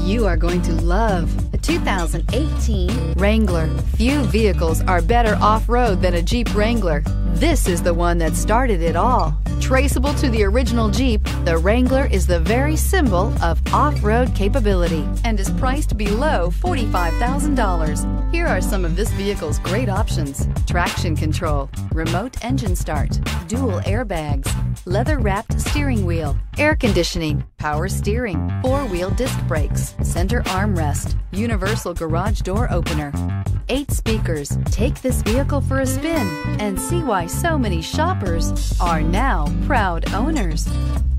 You are going to love the 2018 Wrangler. Few vehicles are better off-road than a Jeep Wrangler. This is the one that started it all. Traceable to the original Jeep, the Wrangler is the very symbol of off-road capability and is priced below $45,000. Here are some of this vehicle's great options: traction control, remote engine start, dual airbags, leather-wrapped steering wheel, air conditioning, power steering, four-wheel disc brakes, center armrest, universal garage door opener, 8 speakers. Take this vehicle for a spin and see why so many shoppers are now proud owners.